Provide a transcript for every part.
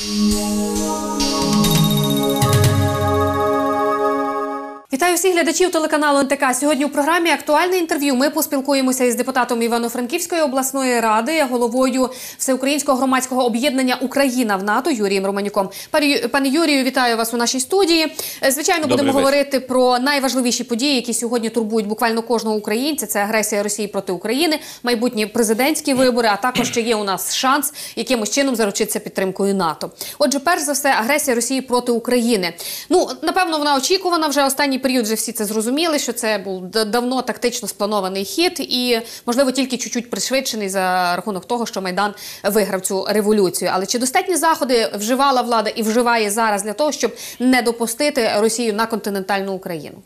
Вітаю всіх глядачів телеканалу НТК. Сьогодні у програмі «Актуальне інтерв'ю» ми поспілкуємося із депутатом Івано-Франківської обласної ради, головою Всеукраїнського громадського об'єднання «Україна в НАТО» Юрієм Романюком. Пане Юрію, вітаю вас у нашій студії. Звичайно, будемо говорити про найважливіші події, які сьогодні турбують буквально кожного українця. Це агресія Росії проти України, майбутні президентські вибори, а також ще є у нас шанс якимось чином заручитися підтримкою НАТО. Отже, перш за все, агресія Росії проти України. Ну, напевно, вона очікувана вже останній період, вже всі це зрозуміли, що це був давно тактично спланований хід і, можливо, тільки чуть-чуть пришвидшений за рахунок того, що Майдан виграв цю революцію. Але чи достатні заходи вживала влада і вживає зараз для того, щоб не допустити Росію на континентальну Україну?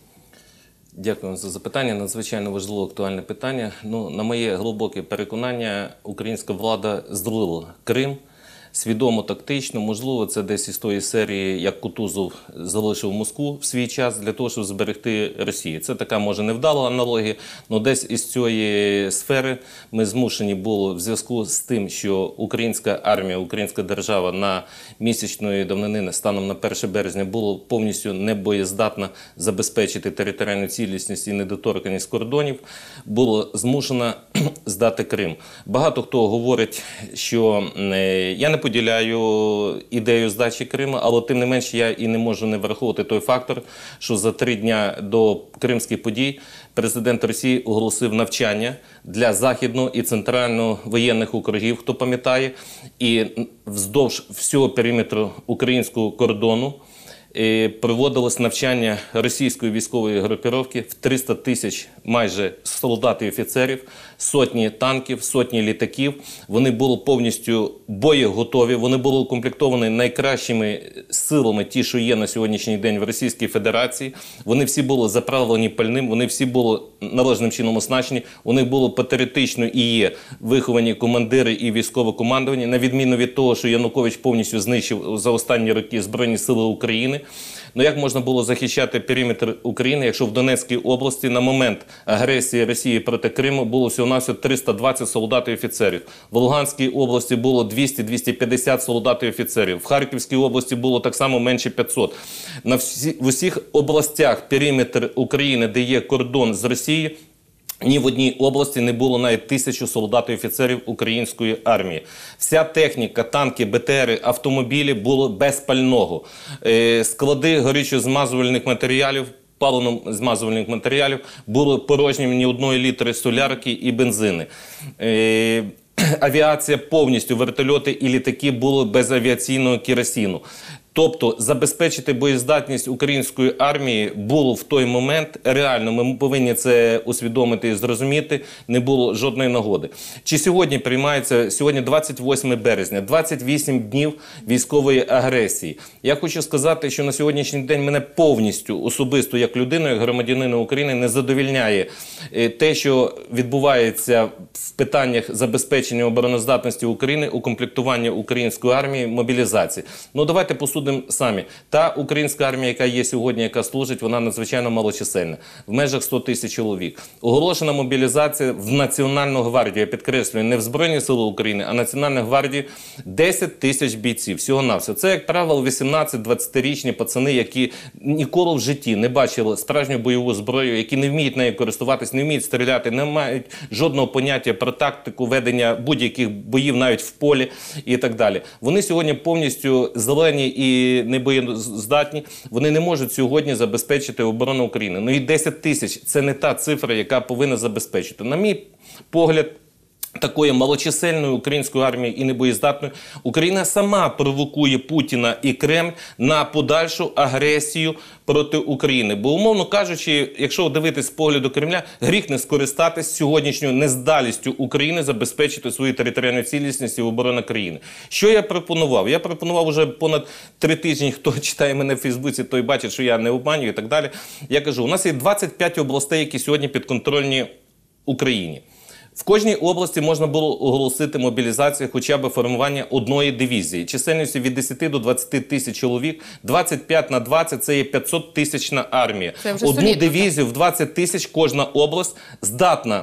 Дякую за запитання. Надзвичайно важливе актуальне питання. Ну, на моє глибоке переконання, українська влада здрила Крим. Свідомо, тактично, можливо, це десь із тої серії, як Кутузов залишив Москву в свій час для того, щоб зберегти Росію. Це така, може, невдала аналогія, але десь із цієї сфери ми змушені були в зв'язку з тим, що українська армія, українська держава на місячної давнини станом на 1 березня було повністю небоєздатна забезпечити територіальну цілісність і недоторканність кордонів, було змушено здати Крим. Багато хто говорить, що я не поділяю ідею здачі Криму, але тим не менш я і не можу не враховувати той фактор, що за 3 дня до кримських подій президент Росії оголосив навчання для західного і центрального воєнних округів, хто пам'ятає, і вздовж всього периметру українського кордону проводилось навчання російської військової групіровки в 300 тисяч майже солдат і офіцерів, сотні танків, сотні літаків. Вони були повністю боєготові, вони були укомплектовані найкращими силами, ті, що є на сьогоднішній день в Російській Федерації. Вони всі були заправлені пальним, вони всі були належним чином оснащені, у них було патріотично і є виховані командири і військове командування, на відміну від того, що Янукович повністю знищив за останні роки Збройні сили України. Ну як можна було захищати периметр України, якщо в Донецькій області на момент агресії Росії проти Криму було всього-навсього 320 солдат і офіцерів. В Луганській області було 200-250 солдат і офіцерів. В Харківській області було так само менше 500. В усіх областях периметр України, де є кордон з Росією, ні в одній області не було навіть 1000 солдат і офіцерів української армії. Вся техніка, танки, БТРи, автомобілі були без пального. Склади горючо-змазувальних матеріалів, паливно-змазувальних матеріалів були порожніми, ні 1 літри солярки і бензини. Авіація повністю, вертольоти і літаки були без авіаційного керосину. Тобто забезпечити боєздатність української армії було в той момент реально, ми повинні це усвідомити і зрозуміти, не було жодної нагоди. Чи сьогодні приймається, сьогодні 28 березня, 28 днів військової агресії. Я хочу сказати, що на сьогоднішній день мене повністю, особисто як людину, як громадянина України, не задовільняє те, що відбувається в питаннях забезпечення обороноздатності України, укомплектування української армії, мобілізації. Ну давайте посудимо самі. Та українська армія, яка є сьогодні, яка служить, вона надзвичайно малочисельна. В межах 100 тисяч чоловік. Оголошена мобілізація в Національну гвардію, я підкреслюю, не в Збройні Сили України, а Національну гвардію 10 тисяч бійців. Всього-навсього. Це, як правило, 18-20-річні пацани, які ніколи в житті не бачили справжню бойову зброю, які не вміють нею користуватись, не вміють стріляти, не мають жодного поняття про тактику ведення будь-яких боїв навіть в полі і так далі. Вони сьогодні повністю зелені і небоєздатні, вони не можуть сьогодні забезпечити оборону України. Ну і 10 тисяч – це не та цифра, яка повинна забезпечити. На мій погляд, такої малочисельної української армії і небоєздатної, Україна сама провокує Путіна і Кремль на подальшу агресію проти України. Бо, умовно кажучи, якщо дивитись з погляду Кремля, гріх не скористатись сьогоднішньою нездалістю України забезпечити свою територіальну цілісність і оборону країни. Що я пропонував? Я пропонував уже понад 3 тижні, хто читає мене в Фейсбуці, той бачить, що я не обманюю і так далі. Я кажу, у нас є 25 областей, які сьогодні підконтрольні Україні. В кожній області можна було оголосити мобілізацію хоча б формування одної дивізії. Чисельністю від 10 до 20 тисяч чоловік, 25 на 20 – це є 500-тисячна армія. Одну дивізію в 20 тисяч кожна область здатна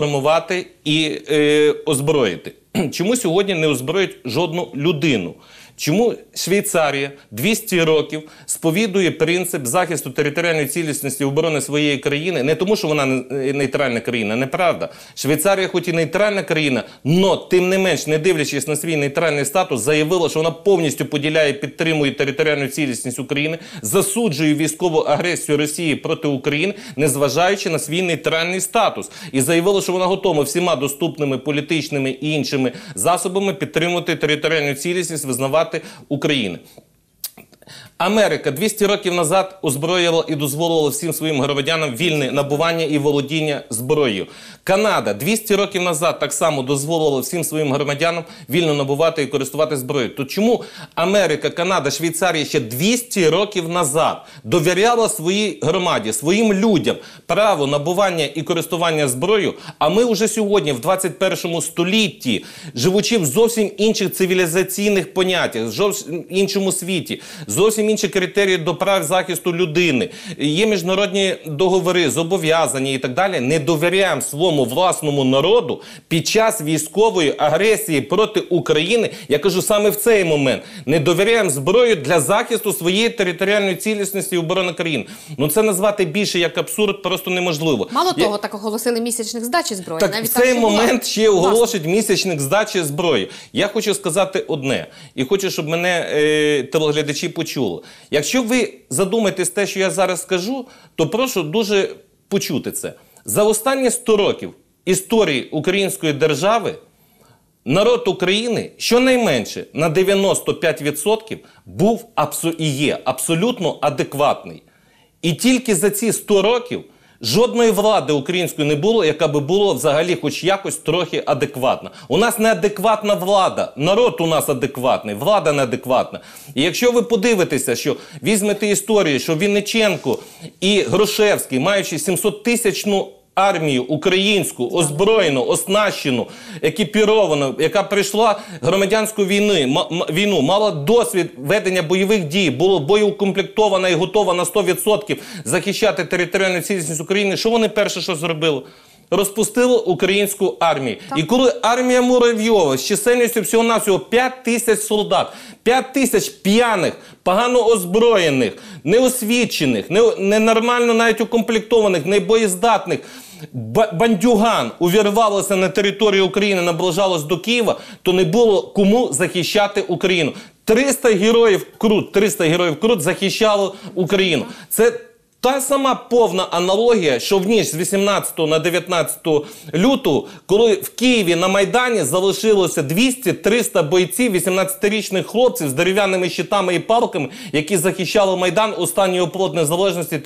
сформувати і озброїти. Чому сьогодні не озброїть жодну людину? Чому Швейцарія 200 років сповідує принцип захисту територіальної цілісності і оборони своєї країни? Не тому, що вона нейтральна країна, неправда. Швейцарія хоч і нейтральна країна, но тим не менш, не дивлячись на свій нейтральний статус, заявила, що вона повністю поділяє і підтримує територіальну цілісність України, засуджує військову агресію Росії проти України, незважаючи на свій нейтральний статус. І заявила, що вона готова всіма доступними політичними і іншими засобами підтримувати територіальну цілісність, визнавати України. Америка 200 років назад озброїла і дозволила всім своїм громадянам вільне набування і володіння зброєю. Канада 200 років назад так само дозволила всім своїм громадянам вільно набувати і користуватися зброєю. То чому Америка, Канада, Швейцарія ще 200 років назад довіряла своїй громаді, своїм людям право набування і користування зброєю, а ми вже сьогодні в 21 столітті, живучи в зовсім інших цивілізаційних поняттях, в зовсім іншому світі, зовсім інші критерії до прав захисту людини, є міжнародні договори, зобов'язання і так далі, не довіряємо своєму власному народу під час військової агресії проти України, я кажу саме в цей момент, не довіряємо зброю для захисту своєї територіальної цілісності і оборони країни. Ну це назвати більше як абсурд просто неможливо. Мало того, так оголосили місячник здачі зброї. Так навіть в цей момент ще оголошують власне місячник здачі зброї. Я хочу сказати одне, і хочу, щоб мене телеглядачі почули. Якщо ви задумаєтесь те, що я зараз скажу, то прошу дуже почути це. За останні 100 років історії української держави народ України щонайменше на 95% був і є абсолютно адекватний. І тільки за ці 100 років жодної влади української не було, яка би була взагалі хоч якось трохи адекватна. У нас неадекватна влада, народ у нас адекватний, влада неадекватна. І якщо ви подивитеся, що візьмете історію, що Вінниченко і Грушевський, маючи 700-тисячну армію українську, озброєну, оснащену, екіпіровану, яка прийшла громадянську війну, мала досвід ведення бойових дій, була боєукомплектована і готова на 100% захищати територіальну цілісність України, що вони перше що зробили? Розпустили українську армію. Так. І коли армія Муравйова з чисельністю всього-навсього 5 тисяч солдат, 5 тисяч п'яних, погано озброєних, неосвічених, ненормально навіть укомплектованих, небоєздатних бандюган увірвалося на територію України, наближалось до Києва, то не було кому захищати Україну. 300 героїв Крут захищали Україну. Це та сама повна аналогія, що в ніч з 18 на 19 лютого, коли в Києві на Майдані залишилося 200-300 бойців, 18-річних хлопців з дерев'яними щитами і палками, які захищали Майдан, останній оплот незалежності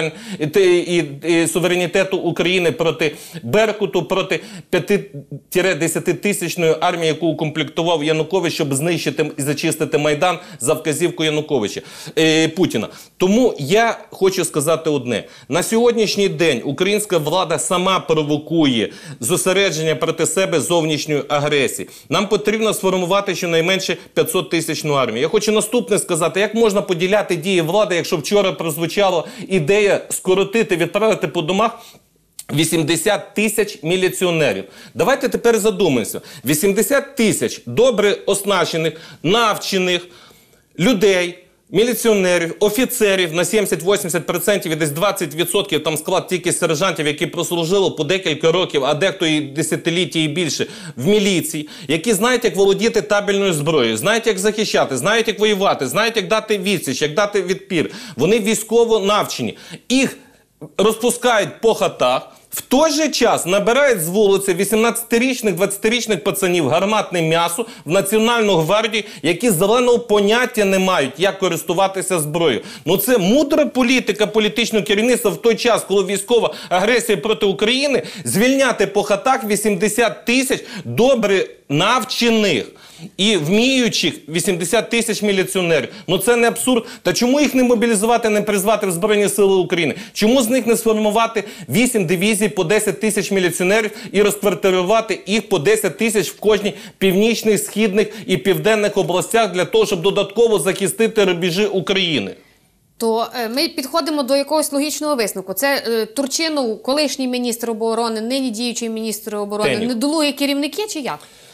і суверенітету України проти Беркуту, проти 5-10 тисячної армії, яку укомплектував Янукович, щоб знищити і зачистити Майдан за вказівку Януковича, Путіна. Тому я хочу сказати одне. На сьогоднішній день українська влада сама провокує зосередження проти себе зовнішньої агресії. Нам потрібно сформувати щонайменше 500-тисячну армію. Я хочу наступне сказати, як можна поділяти дії влади, якщо вчора прозвучала ідея скоротити, відправити по домах 80 тисяч міліціонерів. Давайте тепер задумаємося. 80 тисяч добре оснащених, навчених людей, міліціонерів, офіцерів на 70-80% і десь 20% там склад тільки сержантів, які прослужили по декілька років, а дехто і десятиліття і більше в міліції, які знають, як володіти табельною зброєю, знають, як захищати, знають, як воювати, знають, як дати відсіч, як дати відпір. Вони військово навчені. Їх розпускають по хатах, в той же час набирають з вулиці 18-річних, 20-річних пацанів гарматне м'ясо в Національну гвардію, які зеленого поняття не мають, як користуватися зброєю. Ну це мудра політика політичного керівництва в той час, коли військова агресія проти України, звільняти по хатах 80 тисяч добре навчених і вміючих 80 тисяч міліціонерів. Ну це не абсурд. Та чому їх не мобілізувати, не призвати в Збройні Сили України? Чому з них не сформувати 8 дивізій по 10 тисяч міліціонерів і розквартирувати їх по 10 тисяч в кожній північних, східних і південних областях для того, щоб додатково захистити рубежі України? То ми підходимо до якогось логічного висновку. Це Турчинов, колишній міністр оборони, нині діючий міністр оборони, недолугі керівники чи як?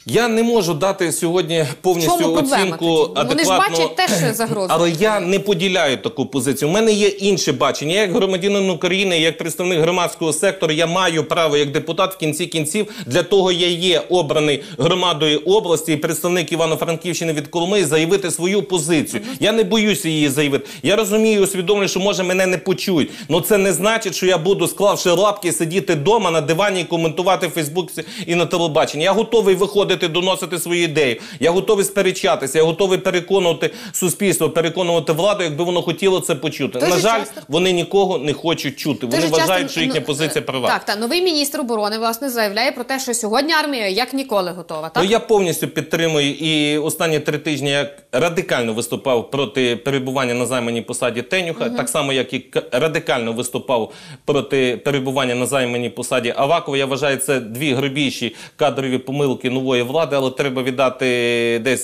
Я не можу дати сьогодні повністю Чому проблема оцінку тоді? адекватно. Вони ж бачать теж загрозу. Але я не поділяю таку позицію. У мене є інше бачення. Я як громадянин України, як представник громадського сектору, я маю право як депутат в кінці кінців, для того я є обраний громадою області і представник Івано-Франківщини від Коломиї, заявити свою позицію. Я не боюся її заявити. Я розумію і усвідомлюю, що може мене не почують. Але це не значить, що я буду, склавши лапки, сидіти вдома на дивані і коментувати в Фейсбуці і на телебаченні. Я готовий виходити, доносити свої ідеї. Я готовий сперечатися, я готовий переконувати суспільство, переконувати владу, якби воно хотіло це почути. На жаль, вони нікого не хочуть чути. Вони вважають, що їхня позиція права. Так, новий міністр оборони, власне, заявляє про те, що сьогодні армія як ніколи готова. Так? Ну, я повністю підтримую і останні 3 тижні я радикально виступав проти перебування на займаній посаді Тенюха, так само, як і радикально виступав проти перебування на займаній посаді Авакова. Я вважаю, це 2 грубіші кадрові помилки нової влади, але треба віддати десь,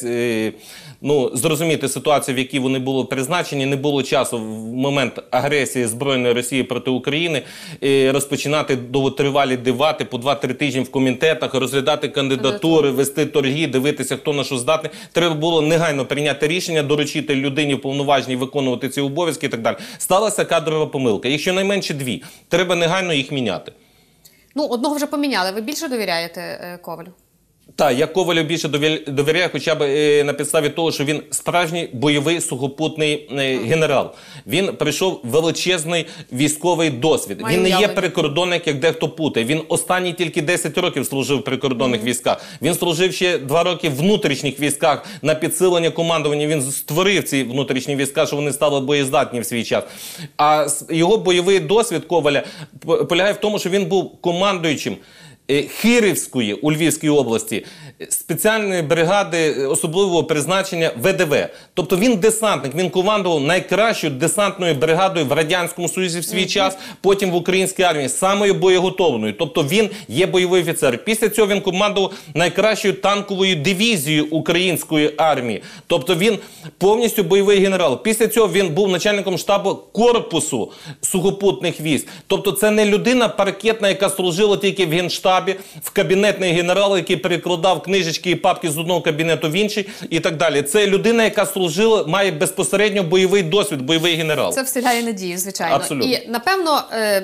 зрозуміти ситуацію, в якій вони були призначені. Не було часу в момент агресії збройної Росії проти України розпочинати довготривалі дебати по 2-3 тижні в комітетах, розглядати кандидатури, вести торги, дивитися, хто на що здатний. Треба було негайно прийняти рішення, доручити людині вповноваженій виконувати ці обов'язки і так далі. Сталася кадрова помилка. Їх щонайменше 2. Треба негайно їх міняти. Одного вже поміняли. Ви більше довіряєте Ковалю? Так, я Ковалю більше довіряю, хоча б на підставі того, що він справжній бойовий сухопутний генерал. Він пройшов величезний військовий досвід. Він не є прикордонник, як дехто путає. Він останні тільки 10 років служив в прикордонних військах. Він служив ще 2 роки в внутрішніх військах на підсилення командування. Він створив ці внутрішні війська, що вони стали боєздатні в свій час. А його бойовий досвід Коваля полягає в тому, що він був командуючим Хирівської у Львівській області спеціальної бригади особливого призначення ВДВ. Тобто він десантник, він командував найкращою десантною бригадою в Радянському Союзі в свій час, потім в українській армії, самою боєготовною. Тобто він є бойовий офіцер. Після цього він командував найкращою танковою дивізією української армії. Тобто він повністю бойовий генерал. Після цього він був начальником штабу корпусу сухопутних військ. Тобто це не людина паркетна, яка служила тільки в Генштабі, в кабінетний генерал, який перекладав книжечки і папки з одного кабінету в інший і так далі. Це людина, яка служила, має безпосередньо бойовий досвід, бойовий генерал. Це вселяє надію, звичайно. Абсолютно. І, напевно,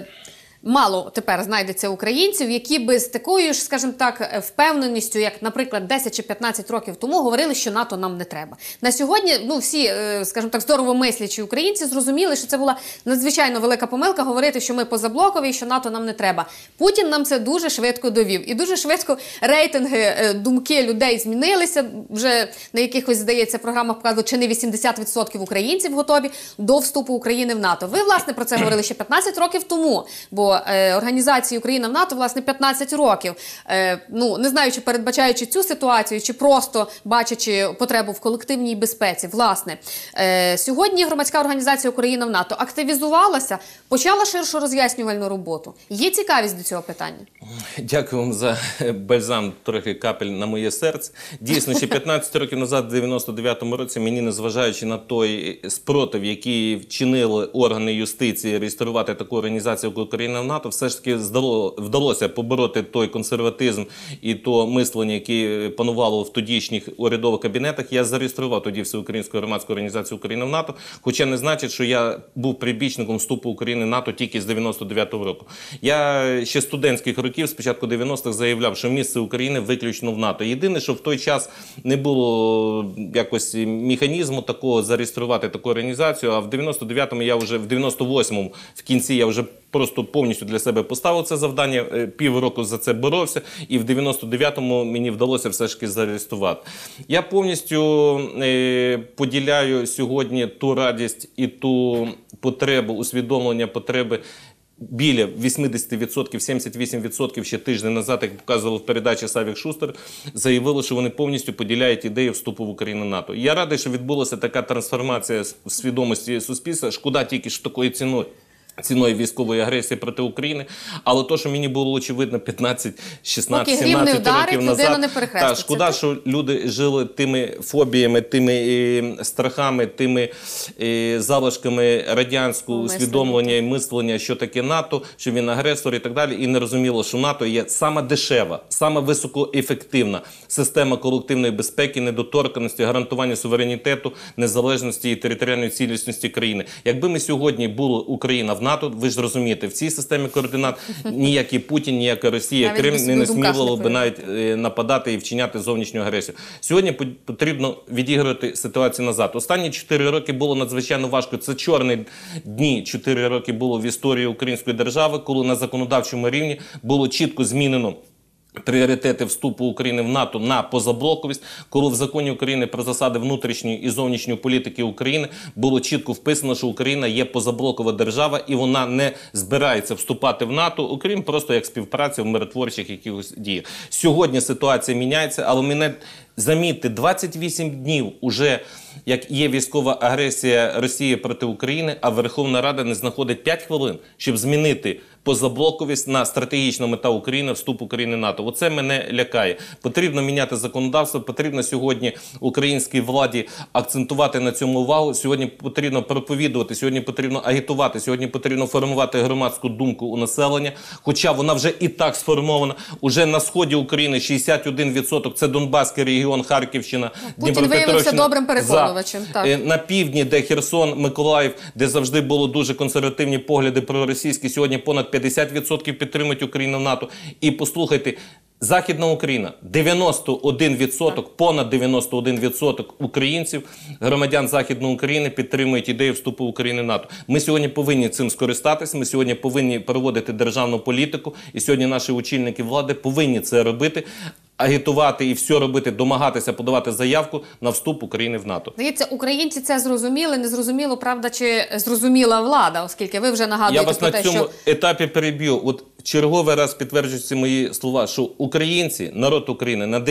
мало тепер знайдеться українців, які би з такою ж, скажімо так, впевненістю, як, наприклад, 10 чи 15 років тому говорили, що НАТО нам не треба. На сьогодні, всі, скажімо так, здоровомислячі українці зрозуміли, що це була надзвичайно велика помилка говорити, що ми позаблокові і що НАТО нам не треба. Путін нам це дуже швидко довів. І дуже швидко рейтинги, думки людей змінилися. Вже на якихось, здається, програмах показували, чи не 80% українців готові до вступу України в НАТО. Ви, власне, про це говорили ще 15 років тому, бо організації Україна в НАТО, власне, 15 років. Не знаю, чи передбачаючи цю ситуацію, чи просто бачачи потребу в колективній безпеці. Власне, сьогодні громадська організація Україна в НАТО активізувалася, почала ширшу роз'яснювальну роботу. Є цікавість до цього питання? Дякую вам за бальзам, трохи капель на моє серце. Дійсно, ще 15 років назад, в 99-му році, мені, незважаючи на той спротив, який вчинили органи юстиції реєструвати таку організацію, як Україна в НАТО, все ж таки вдалося побороти той консерватизм і то мислення, яке панувало в тодішніх урядових кабінетах. Я зареєстрував тоді Всеукраїнську громадську організацію Україна в НАТО, хоча не значить, що я був прибічником вступу України в НАТО тільки з 99-го року. Я ще з студентських років, з початку 90-х, заявляв, що місце України виключно в НАТО. Єдине, що в той час не було якось механізму такого зареєструвати таку організацію, а в 99-му я вже, в 98-му в кінці я вже просто повністю для себе поставив це завдання, півроку за це боровся, і в 99-му мені вдалося все ж таки зареєструвати. Я повністю поділяю сьогодні ту радість і ту потребу, усвідомлення потреби біля 80%, 78% ще тиждень назад, як показував в передачі Савік Шустер, заявили, що вони повністю поділяють ідею вступу в Україну в НАТО. Я радий, що відбулася така трансформація в свідомості суспільства. Шкода тільки, що такою ціною. ціною військової агресії проти України. Але то, що мені було очевидно 15, 16, Поки грім не 17 вдарить, років людина назад. не перехреститься. Та, шкода, що люди жили тими фобіями, тими страхами, тими залишками радянського усвідомлення і мислення, що таке НАТО, що він агресор і так далі. І не розуміло, що НАТО є саме дешева, саме високоефективна система колективної безпеки, недоторканості, гарантування суверенітету, незалежності і територіальної цілісності країни. Якби ми сьогодні були Україна в НАТО, ви ж розумієте, в цій системі координат ніякий Путін, ніяка Росія, навіть Крим не насмілювало би не навіть нападати і вчиняти зовнішню агресію. Сьогодні потрібно відігрувати ситуацію назад. Останні 4 роки було надзвичайно важко. Це чорні дні 4 роки було в історії української держави, коли на законодавчому рівні було чітко змінено пріоритети вступу України в НАТО на позаблоковість, коли в законі України про засади внутрішньої і зовнішньої політики України було чітко вписано, що Україна є позаблокова держава і вона не збирається вступати в НАТО, окрім просто як співпраці в миротворчих якихось діях. Сьогодні ситуація міняється, але мене замітьте, 28 днів уже як є військова агресія Росії проти України, а Верховна Рада не знаходить 5 хвилин, щоб змінити позаблоковість на стратегічну мета України, вступ України в НАТО. Оце мене лякає. Потрібно міняти законодавство, потрібно сьогодні українській владі акцентувати на цьому увагу, сьогодні потрібно проповідувати, сьогодні потрібно агітувати, сьогодні потрібно формувати громадську думку у населення, хоча вона вже і так сформована. Уже на сході України 61% – це Донбаський регіон, Харківщина, Путін виявився добрим переконувачем. Так. На півдні, де Херсон, Миколаїв, де завжди було дуже консервативні погляди проросійські, сьогодні понад 50% підтримують Україну в НАТО. І послухайте, Західна Україна, 91%, понад 91% українців, громадян Західної України підтримують ідею вступу України в НАТО. Ми сьогодні повинні цим скористатися, ми сьогодні повинні проводити державну політику, і сьогодні наші очільники влади повинні це робити, агітувати і все робити, домагатися, подавати заявку на вступ України в НАТО. Здається, українці це зрозуміли, не зрозуміло, правда, чи зрозуміла влада, оскільки ви вже нагадуєте про те, що... Я вас на цьому етапі переб'ю. От черговий раз підтверджуються мої слова, що українці, народ України на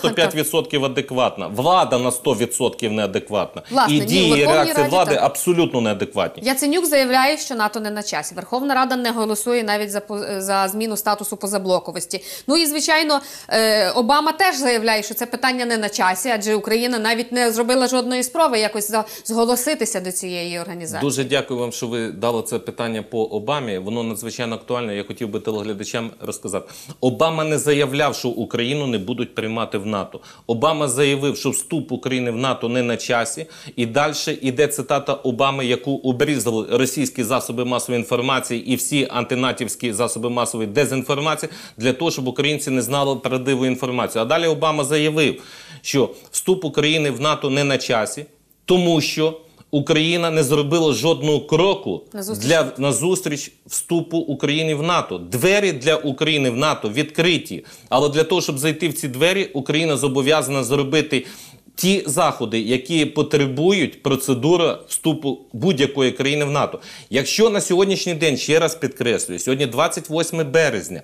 95% адекватна, влада на 100% неадекватна. Власне, і дії, і реакція влади абсолютно неадекватні. Яценюк заявляє, що НАТО не на часі. Верховна Рада не голосує навіть за зміну статусу позаблоковості. Ну і, звичайно, Обама теж заявляє, що це питання не на часі, адже Україна навіть не зробила жодної спроби якось зголоситися до цієї організації. Дуже дякую вам, що ви дали це питання по Обамі. Воно надзвичайно актуальне, я хотів би телеглядачам розказати. Обама не заявляв, що Україну не будуть приймати в НАТО. Обама заявив, що вступ України в НАТО не на часі. І далі йде цитата Обами, яку обрізали російські засоби масової інформації і всі антинатівські засоби масової дезінформації для того, щоб українці не знали правдиву інформацію. А далі Обама заявив, що вступ України в НАТО не на часі, тому що Україна не зробила жодного кроку на зустріч вступу України в НАТО. Двері для України в НАТО відкриті. Але для того, щоб зайти в ці двері, Україна зобов'язана зробити ті заходи, які потребують процедури вступу будь-якої країни в НАТО. Якщо на сьогоднішній день, ще раз підкреслюю, сьогодні 28 березня,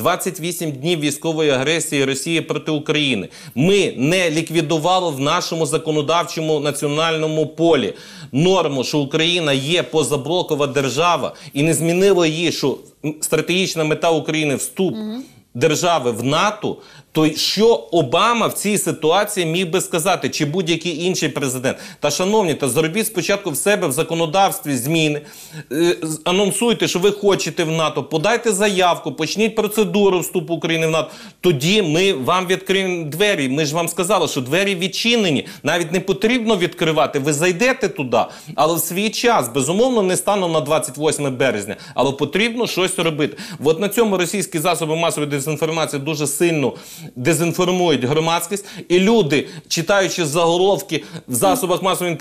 28 днів військової агресії Росії проти України, ми не ліквідували в нашому законодавчому національному полі норму, що Україна є позаблокова держава, і не змінило її, що стратегічна мета України – вступ держави в НАТО, то що Обама в цій ситуації міг би сказати, чи будь-який інший президент? Та, шановні, та зробіть спочатку в себе в законодавстві зміни, анонсуйте, що ви хочете в НАТО, подайте заявку, почніть процедуру вступу України в НАТО, тоді ми вам відкриємо двері. Ми ж вам сказали, що двері відчинені, навіть не потрібно відкривати, ви зайдете туди, але в свій час, безумовно, не станом на 28 березня, але потрібно щось робити. От на цьому російські засоби масової дезінформації дуже сильно дезінформують громадськість, і люди, читаючи заголовки в засобах масової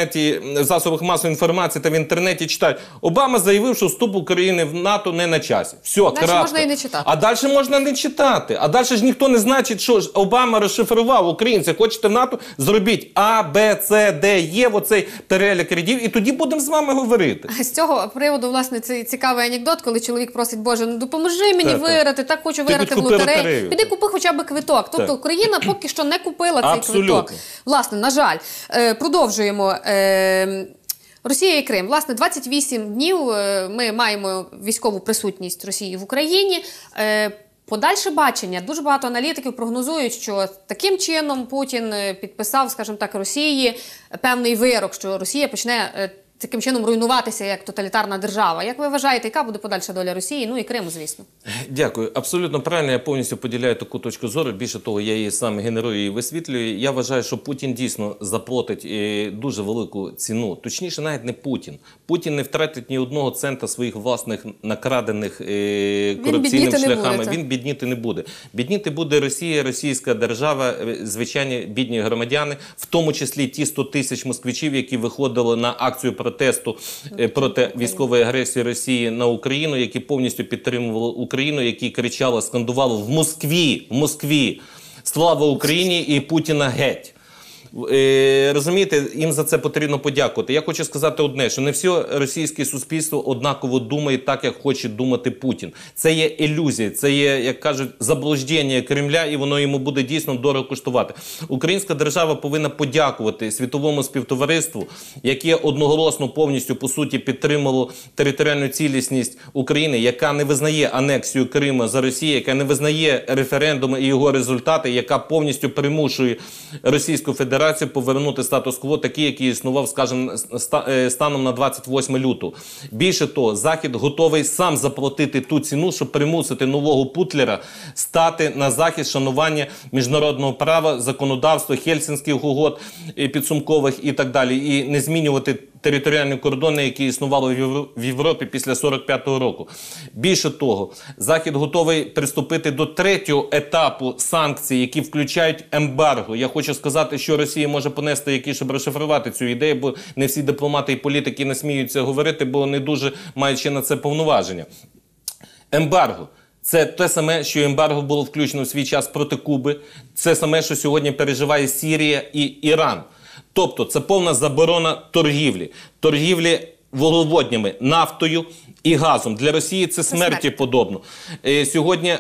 інформації та в інтернеті, читають: Обама заявив, що вступ України в НАТО не на часі. Все, крапка. Можна і не читати. А далі можна не читати. А далі ж ніхто не значить, що Обама розшифрував: українці, хочете в НАТО, зробіть А, Б, С, Д, Є, оцей перелік рядів, і тоді будемо з вами говорити. З цього приводу, власне, це цікавий анекдот, коли чоловік просить: Боже, ну допоможи мені виграти, так хочу виграти в лотерею. Піди купи хоча б квиток. Тобто Україна поки що не купила цей квиток. Власне, на жаль. Продовжуємо. Росія і Крим. Власне, 28 днів ми маємо військову присутність Росії в Україні. Подальше бачення. Дуже багато аналітиків прогнозують, що таким чином Путін підписав, скажімо так, Росії певний вирок, що Росія почне таким чином руйнуватися як тоталітарна держава. Як ви вважаєте, яка буде подальша доля Росії, ну і Криму, звісно? Дякую. Абсолютно правильно, я повністю поділяю таку точку зору. Більше того, я її сам генерую і висвітлюю. Я вважаю, що Путін дійсно заплатить дуже велику ціну. Точніше, навіть не Путін. Путін не втратить ні одного цента своїх власних накрадених корупційними шляхами. Він бідніти не буде. Бідніти буде Росія, російська держава, звичайні бідні громадяни, в тому числі ті 100 тисяч москвичів, які виходили на акцію протесту проти військової агресії Росії на Україну, які повністю підтримували Україну, які кричали, скандували в Москві «Слава Україні» і «Путіна геть». Розумієте, їм за це потрібно подякувати. Я хочу сказати одне, що не все російське суспільство однаково думає так, як хоче думати Путін. Це є ілюзія, це є, як кажуть, заблуждення Кремля, і воно йому буде дійсно дорого коштувати. Українська держава повинна подякувати світовому співтовариству, яке одноголосно повністю, по суті, підтримало територіальну цілісність України, яка не визнає анексію Криму за Росію, яка не визнає референдуми і його результати, яка повністю примушує Російську Федерацію повернути статус-кво такий, який існував, скажімо, станом на 28 лютого. Більше того, Захід готовий сам заплатити ту ціну, щоб примусити нового Путлера стати на захист шанування міжнародного права, законодавства, Хельсінських угод підсумкових і так далі. І не змінювати територіальні кордони, які існували в Європі після 45-го року. Більше того, Захід готовий приступити до третього етапу санкцій, які включають ембарго. Я хочу сказати, що Росія може понести якісь, щоб розшифрувати цю ідею, бо не всі дипломати і політики не сміються говорити, бо не дуже мають ще на це повноваження. Ембарго. Це те саме, що ембарго було включено в свій час проти Куби. Це саме, що сьогодні переживає Сирія і Іран. Тобто це повна заборона торгівлі. Торгівлі вуглеводнями, нафтою і газом. Для Росії це смерті подобно. Сьогодні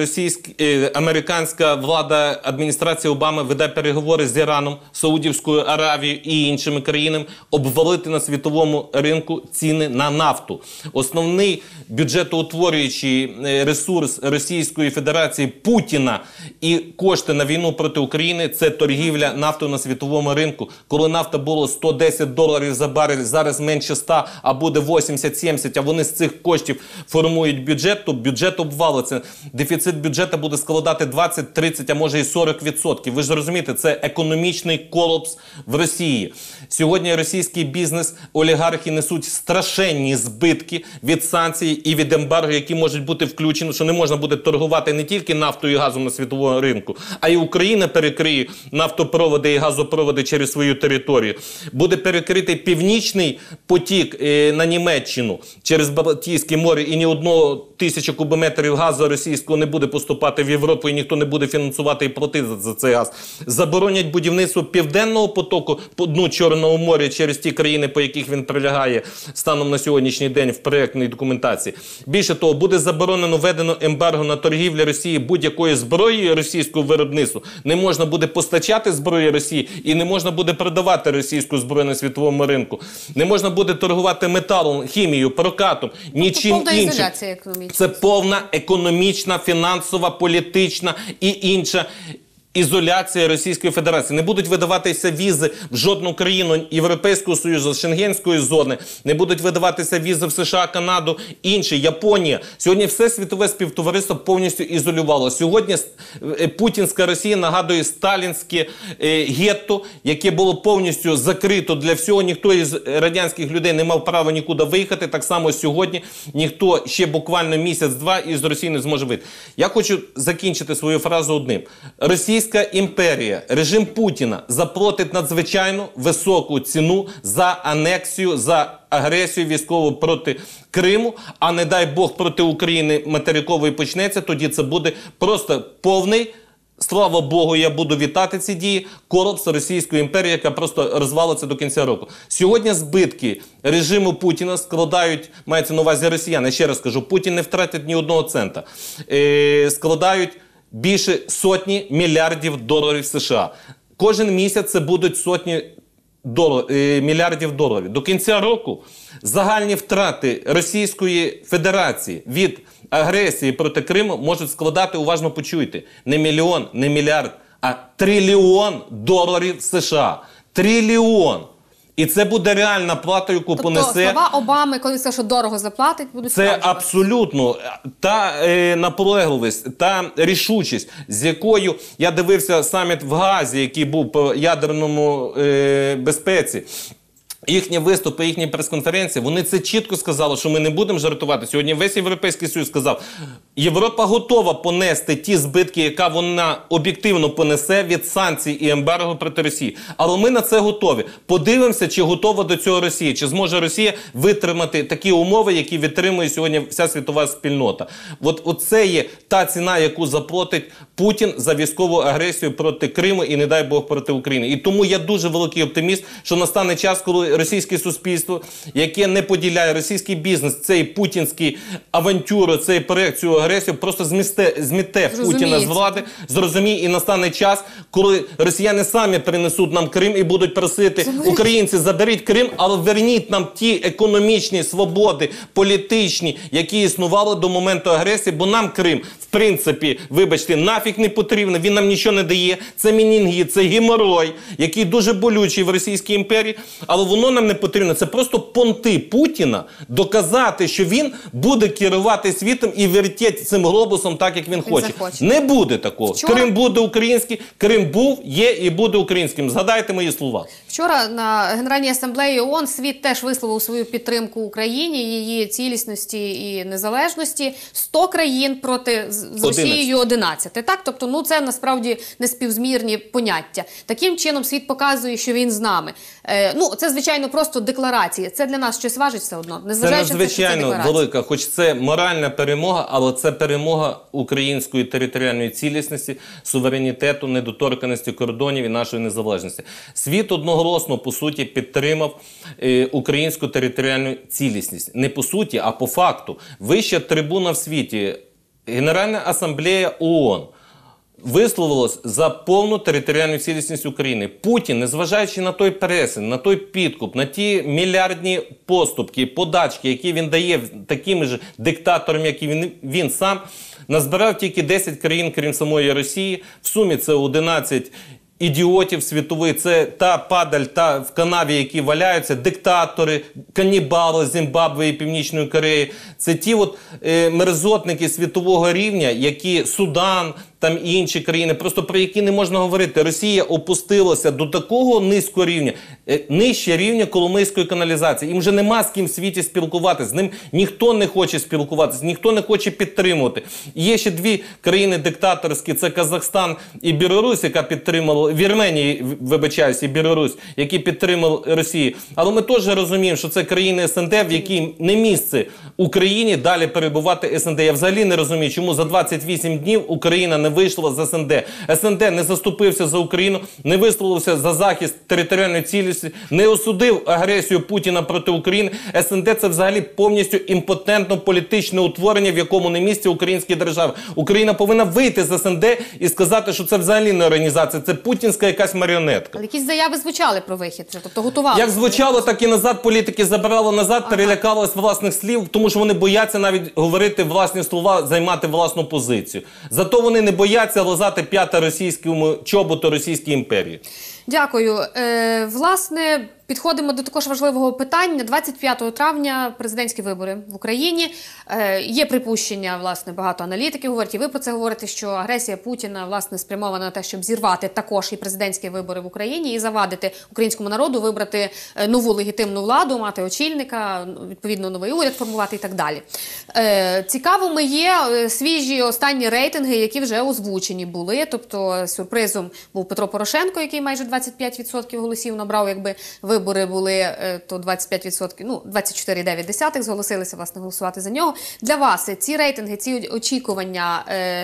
американська влада, адміністрація Обами веде переговори з Іраном, Саудівською Аравією і іншими країнами обвалити на світовому ринку ціни на нафту. Основний бюджетоутворюючий ресурс Російської Федерації Путіна і кошти на війну проти України – це торгівля нафтою на світовому ринку. Коли нафта було $110 за барель, зараз менше 100, а буде 80-70, а вони з цих коштів формують бюджет, то бюджет обвалиться. Дефіцит бюджету буде складати 20, 30, а може і 40%. Ви ж розумієте, це економічний колапс в Росії. Сьогодні російський бізнес, олігархи несуть страшенні збитки від санкцій і від ембарго, які можуть бути включені, що не можна буде торгувати не тільки нафтою і газом на світовому ринку, а й Україна перекриє нафтопроводи і газопроводи через свою територію. Буде перекритий Північний потік на Німеччину через Балтійське море, і ні одного 1000 кубометрів газу російського не буде поступати в Європу, і ніхто не буде фінансувати і платити за цей газ. Заборонять будівництво Південного потоку по дну Чорного моря через ті країни, по яких він прилягає станом на сьогоднішній день в проєктній документації. Більше того, буде заборонено, введено ембарго на торгівлю Росії будь-якої зброї російського виробництва. Не можна буде постачати зброю Росії і не можна буде продавати російську зброю на світовому ринку. Не можна буде торгувати металом, хімією, прокатом, нічим іншим. Це повна економічна, фінансова, політична і інша ізоляція Російської Федерації. Не будуть видаватися візи в жодну країну Європейського Союзу, Шенгенської зони, не будуть видаватися візи в США, Канаду, інші, Японія. Сьогодні все світове співтовариство повністю ізолювало. Сьогодні путінська Росія нагадує сталінське гетто, яке було повністю закрито для всього. Ніхто із радянських людей не мав права нікуди виїхати. Так само сьогодні ніхто ще буквально місяць-два із Росії не зможе вийти. Я хочу закінчити свою фразу одним. Російська імперія, режим Путіна заплатить надзвичайно високу ціну за анексію, за агресію військову проти Криму, а не дай Бог проти України материкової почнеться, тоді це буде просто повний, слава Богу, я буду вітати ці дії, колапс Російської імперії, яка просто розвалиться до кінця року. Сьогодні збитки режиму Путіна складають, мається на увазі росіяни, ще раз кажу, Путін не втратить ні одного цента, складають більше сотні мільярдів доларів США. Кожен місяць це будуть сотні мільярдів доларів. До кінця року загальні втрати Російської Федерації від агресії проти Криму можуть складати, уважно почуйте, не мільйон, не мільярд, а $1 трильйон США. Трильйон. І це буде реальна плата, яку понесе... Тобто слова Обами, коли все, що дорого заплатить, будуть Це абсолютно та наполегливість, та рішучість, з якою я дивився саміт в Гаазі, який був по ядерному безпеці. Їхні виступи, їхні прес-конференції, вони це чітко сказали, що ми не будемо жартувати. Сьогодні весь Європейський Союз сказав, Європа готова понести ті збитки, яка вона об'єктивно понесе від санкцій і ембарго проти Росії. Але ми на це готові. Подивимося, чи готова до цього Росія, чи зможе Росія витримати такі умови, які витримує сьогодні вся світова спільнота. От це є та ціна, яку заплатить Путін за військову агресію проти Криму і, не дай Бог, проти України. І тому я дуже великий оптиміст, що настане час, коли російське суспільство, яке не поділяє російський бізнес, цей путінський авантюру, цей проект, цю агресію, просто зміте Путіна з влади, зрозуміє, і настане час, коли росіяни самі принесуть нам Крим і будуть просити, українці, заберіть Крим, але верніть нам ті економічні свободи, політичні, які існували до моменту агресії, бо нам Крим, в принципі, вибачте, нафіг не потрібно, він нам нічого не дає, це мінінгіт, це геморой, який дуже болючий в Російській імперії, але воно нам не потрібно. Це просто понти Путіна доказати, що він буде керувати світом і вертіти цим глобусом так, як він хоче. Не буде такого. Крим буде український, Крим був, є і буде українським. Згадайте мої слова. Вчора на Генеральній асамблеї ООН світ теж висловив свою підтримку Україні, її цілісності і незалежності. 100 країн проти з Росією 11. Так? Тобто, ну, це насправді неспівзмірні поняття. Таким чином світ показує, що він з нами. Ну, це, звичайно, просто декларації. Це для нас щось важить все одно. Це надзвичайно велика, хоч це моральна перемога, але це перемога української територіальної цілісності, суверенітету, недоторканості кордонів і нашої незалежності. Світ одноголосно, по суті, підтримав українську територіальну цілісність. Не по суті, а по факту. Вища трибуна в світі, Генеральна асамблея ООН, висловилось за повну територіальну цілісність України. Путін, незважаючи на той пресинг, на той підкуп, на ті мільярдні поступки, подачки, які він дає таким же диктаторам, як і він сам, назбирав тільки 10 країн, крім самої Росії. В сумі це 11 ідіотів світових, це та падаль, та в канаві, які валяються, диктатори, канібали з Зімбабве і Північної Кореї. Це ті от мерзотники світового рівня, які Судан, там і інші країни, просто про які не можна говорити. Росія опустилася до такого низького рівня, нижче рівня Коломийської каналізації. Їм вже нема з ким в світі спілкуватися, з ним ніхто не хоче спілкуватися, ніхто не хоче підтримувати. І є ще дві країни диктаторські, це Казахстан і Білорусь, яка підтримала, Вірменія, вибачаюсь, і Білорусь, які підтримали Росію. Але ми теж розуміємо, що це країни СНД, в якій не місце Україні далі перебувати СНД. Я взагалі не розумію, чому за 28 днів Україна не вийшла з СНД. СНД не заступився за Україну, не висловився за захист територіальної цілісності, не осудив агресію Путіна проти України. СНД – це взагалі повністю імпотентно політичне утворення, в якому не місце українській держави. Україна повинна вийти з СНД і сказати, що це взагалі не організація, це путінська якась маріонетка. Але якісь заяви звучали про вихід, тобто готували. Як звучало, так і назад політики забирали назад, перелякалися власних слів, тому що вони бояться навіть говорити власні слова, займати власну позицію. Зато вони не бояться лизати п'ята російському чоботу Російській імперії. Дякую. Власне, підходимо до також важливого питання. 25 травня президентські вибори в Україні. Є припущення, власне, багато аналітиків говорять, і ви про це говорите, що агресія Путіна, власне, спрямована на те, щоб зірвати також і президентські вибори в Україні і завадити українському народу вибрати нову легітимну владу, мати очільника, відповідно, новий уряд формувати і так далі. Цікавими є свіжі останні рейтинги, які вже озвучені були. Тобто сюрпризом був Петро Порошенко, який майже 25% голосів набрав, якби вибори були, то 25%, ну, 24,9 зголосилися, власне, голосувати за нього. Для вас ці рейтинги, ці очікування,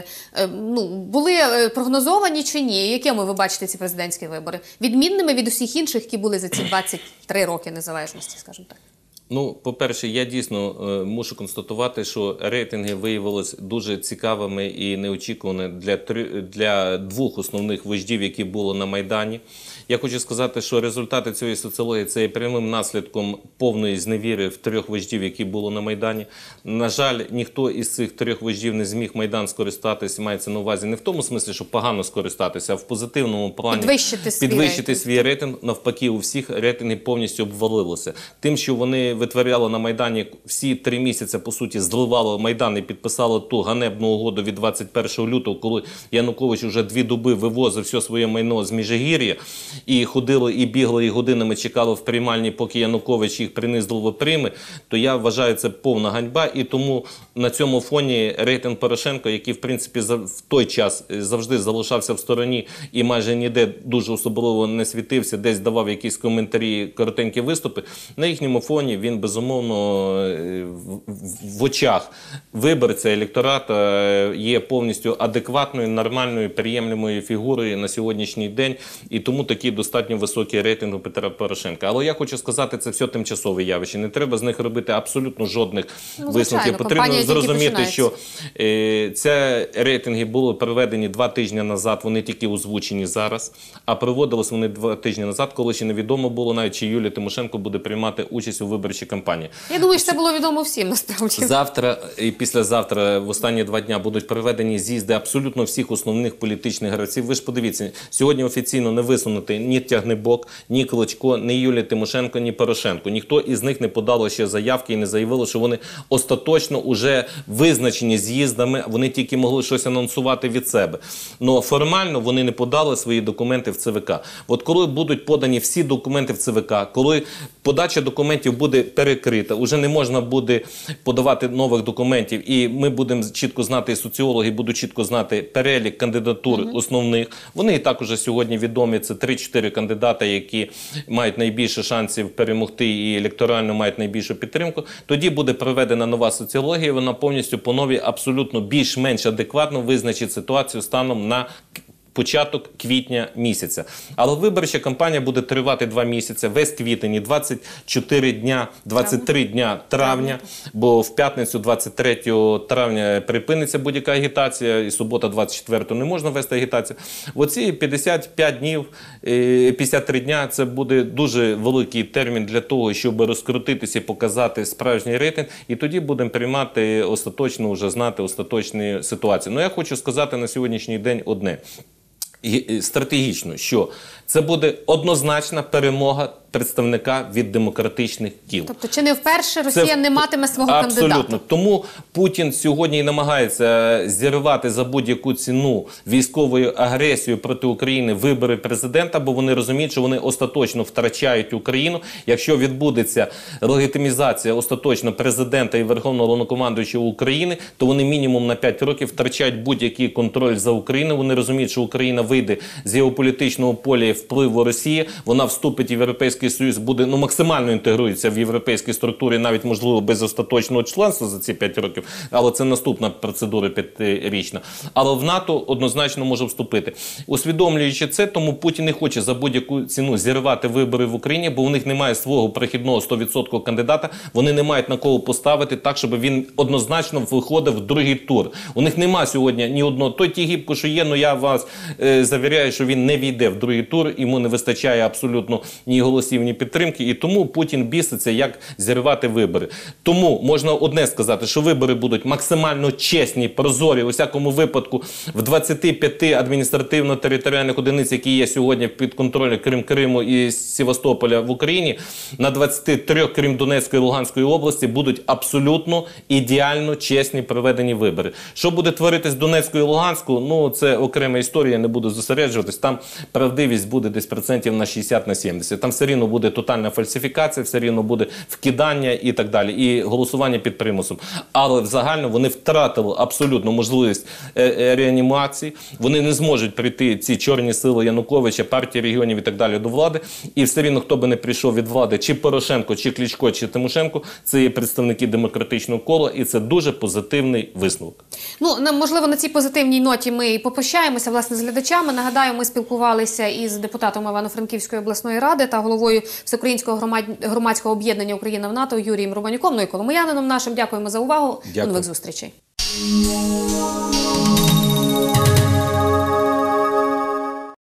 ну, були прогнозовані чи ні? Якими ви бачите ці президентські вибори? Відмінними від усіх інших, які були за ці 23 роки незалежності, скажімо так? Ну, по-перше, я дійсно мушу констатувати, що рейтинги виявилися дуже цікавими і неочікуваними для двох основних вождів, які були на Майдані. Я хочу сказати, що результати цієї соціології – це є прямим наслідком повної зневіри в трьох вождів, які були на Майдані. На жаль, ніхто із цих трьох вождів не зміг Майдан скористатися, мається на увазі не в тому смислі, що погано скористатися, а в позитивному плані підвищити свій рейтинг. Навпаки, у всіх рейтинги повністю обвалилися. Тим, що вони витворяли на Майдані, всі 3 місяці, по суті, зливали Майдан і підписали ту ганебну угоду від 21 лютого, коли Янукович вже 2 доби вивозив все своє майно з Міжгір'я, і ходили, і бігли, і годинами чекали в приймальні, поки Янукович їх принизливо прийме, то я вважаю, це повна ганьба. І тому на цьому фоні рейтинг Порошенка, який, в принципі, в той час завжди залишався в стороні і майже ніде дуже особливо не світився, десь давав якісь коментарі, коротенькі виступи, на їхньому фоні він, безумовно, в очах виборця, електората є повністю адекватною, нормальною, приємлемою фігурою на сьогоднішній день. І тому такі достатньо високі рейтинги Петра Порошенка. Але я хочу сказати, це все тимчасове явище. Не треба з них робити абсолютно жодних висновків. Потрібно зрозуміти, що ці рейтинги були проведені 2 тижні назад, вони тільки озвучені зараз, а проводились вони 2 тижні назад, коли ще невідомо було навіть, чи Юлія Тимошенко буде приймати участь у виборчій кампанії. Я думаю, що це було відомо всім, насправді. Завтра і післязавтра, в останні 2 дні, будуть проведені з'їзди абсолютно всіх основних політичних гравців. Ви ж подивіться, сьогодні офіційно не висунути ні Тягнибок, ні Кличко, ні Юлія Тимошенко, ні Порошенко. Ніхто із них не подало ще заявки і не заявило, що вони остаточно вже визначені з'їздами, вони тільки могли щось анонсувати від себе. Но формально вони не подали свої документи в ЦВК. От коли будуть подані всі документи в ЦВК, коли подача документів буде перекрита, вже не можна буде подавати нових документів, і ми будемо чітко знати, і соціологи будуть чітко знати перелік кандидатур основних. Вони і так уже сьогодні відомі, це 3-4 кандидати, які мають найбільше шансів перемогти і електорально мають найбільшу підтримку. Тоді буде проведена нова соціологія, вона повністю по новій, абсолютно більш-менш адекватно визначить ситуацію станом на початок квітня місяця. Але виборча кампанія буде тривати 2 місяці, весь квітень і 24 дня, 23 дня травня, бо в п'ятницю 23 травня припиниться будь-яка агітація, і субота 24 не можна вести агітацію. Оці 55 днів, 53 дня – це буде дуже великий термін для того, щоб розкрутитися і показати справжній рейтинг, і тоді будемо приймати остаточно, вже знати остаточні ситуації. Ну, я хочу сказати на сьогоднішній день одне. Стратегічно, що це буде однозначна перемога представника від демократичних кіл. Тобто, чи не вперше Росія не матиме свого кандидата? Абсолютно. Тому Путін сьогодні і намагається зірвати за будь-яку ціну військовою агресією проти України вибори президента, бо вони розуміють, що вони остаточно втрачають Україну. Якщо відбудеться легітимізація остаточно президента і Верховного Головнокомандуючого України, то вони мінімум на 5 років втрачають будь-який контроль за Україну. Вони розуміють, що Україна вийде з геополітичного поля впливу Росії, вона вступить в Європейський Союз, буде максимально інтегрується в європейські структури, навіть, можливо, без остаточного членства за ці 5 років, але це наступна процедура 5-річна. Але в НАТО однозначно може вступити. Усвідомлюючи це, тому Путін не хоче за будь-яку ціну зірвати вибори в Україні, бо у них немає свого прохідного 100% кандидата, вони не мають на кого поставити так, щоб він однозначно виходив в другий тур. У них немає сьогодні ні одного. Той Тігіпко, що є, але я вас завіряю, що він не війде в другий тур, йому не вистачає абсолютно ні голосів, ні підтримки, і тому Путін біситься, як зірвати вибори. Тому можна одне сказати, що вибори будуть максимально чесні, прозорі, у всякому випадку в 25 адміністративно-територіальних одиниць, які є сьогодні під контролем крім Криму і Севастополя в Україні, на 23, крім Донецької і Луганської області, будуть абсолютно ідеально чесні проведені вибори. Що буде творитись в Донецьку і Луганську, ну це окрема історія, я не буду зосереджуватись, там правдивість буде десь процентів на 60-70. Там все рівно буде тотальна фальсифікація, все рівно буде вкидання і так далі, і голосування під примусом. Але взагалі вони втратили абсолютно можливість реанімації, вони не зможуть прийти, ці чорні сили Януковича, партії регіонів і так далі, до влади, і все рівно, хто би не прийшов від влади, чи Порошенко, чи Кличко, чи Тимошенко, це є представники демократичного кола, і це дуже позитивний висновок. Ну, можливо, на цій позитивній ноті ми і попрощаємося, власне, з глядачами. Нагадаю, ми спілкувалися із депутатом Івано-Франківської обласної ради та головою головою Всеукраїнського громадського об'єднання Україна в НАТО Юрієм Романюком, ну і коломиянином нашим. Дякуємо за увагу. До нових зустрічей.